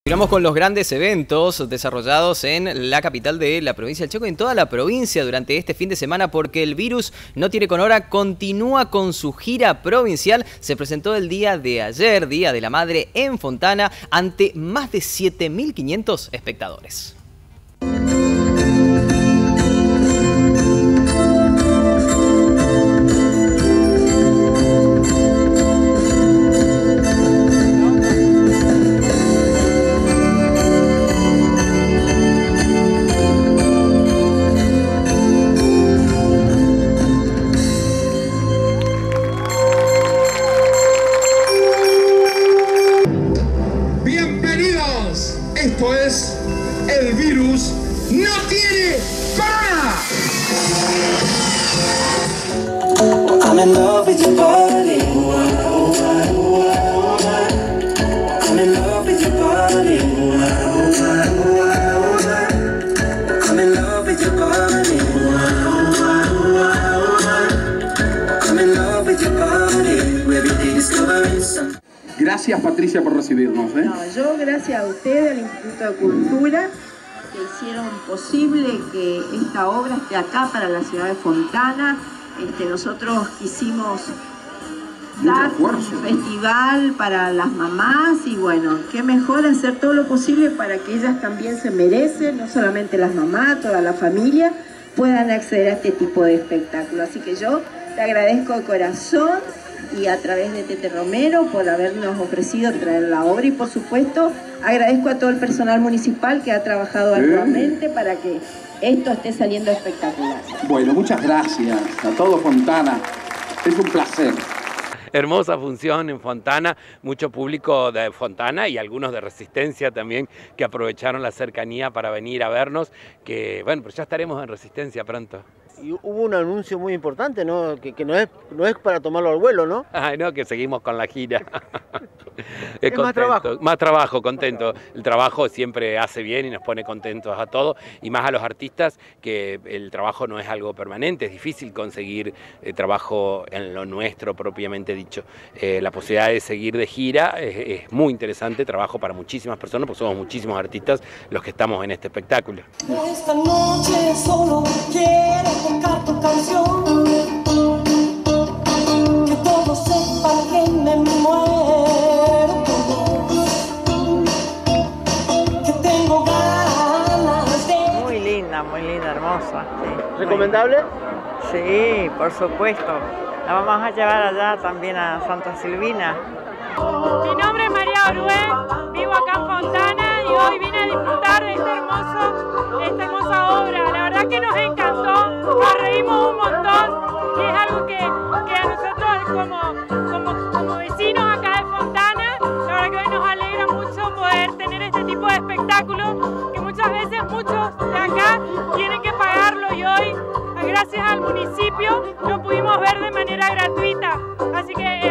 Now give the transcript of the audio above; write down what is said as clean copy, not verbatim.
Sigamos con los grandes eventos desarrollados en la capital de la provincia del Chaco y en toda la provincia durante este fin de semana, porque el virus no tiene con hora, continúa con su gira provincial. Se presentó el día de ayer, Día de la Madre, en Fontana, ante más de 7.500 espectadores. Esto es El Virus No Tiene Corona. I'm in love with your body. I'm in love with your body. I'm in love with your body. I'm in love with your body. Every day discovering something. Gracias, Patricia, por recibirnos. No, yo gracias a ustedes, al Instituto de Cultura, que hicieron posible que esta obra esté acá para la ciudad de Fontana. Nosotros quisimos dar un festival para las mamás y bueno, qué mejor hacer todo lo posible para que ellas también se merecen, no solamente las mamás, toda la familia, puedan acceder a este tipo de espectáculo. Así que yo te agradezco de corazón y a través de Tete Romero por habernos ofrecido traer la obra y por supuesto agradezco a todo el personal municipal que ha trabajado arduamente para que esto esté saliendo espectacular. Bueno, muchas gracias a todo Fontana, es un placer. Hermosa función en Fontana, mucho público de Fontana y algunos de Resistencia también que aprovecharon la cercanía para venir a vernos, que bueno, pero ya estaremos en Resistencia pronto. Y hubo un anuncio muy importante, ¿no? Que no es para tomarlo al vuelo, ¿no? Ay, no, que seguimos con la gira. Es más trabajo. Más trabajo, contento. El trabajo siempre hace bien y nos pone contentos a todos, y más a los artistas, que el trabajo no es algo permanente, es difícil conseguir trabajo en lo nuestro propiamente dicho. La posibilidad de seguir de gira es muy interesante, trabajo para muchísimas personas, porque somos muchísimos artistas los que estamos en este espectáculo. Esta noche solo quiero tocar tu canción, que todos sepan que me muero por vos, que tengo ganas de... Muy linda, hermosa. Sí. ¿Recomendable? Sí, por supuesto. La vamos a llevar allá también a Santa Silvina. Mi nombre es María Orué, vivo acá en Fontana y hoy vine a disfrutar de esta hermosa obra. La verdad que nos encantó, nos reímos un montón y es algo que a nosotros como vecinos acá de Fontana, la verdad que hoy nos alegra mucho poder tener este tipo de espectáculo que muchas veces muchos de acá tienen que pagarlo y hoy, gracias al municipio, lo pudimos ver de manera gratuita. Así que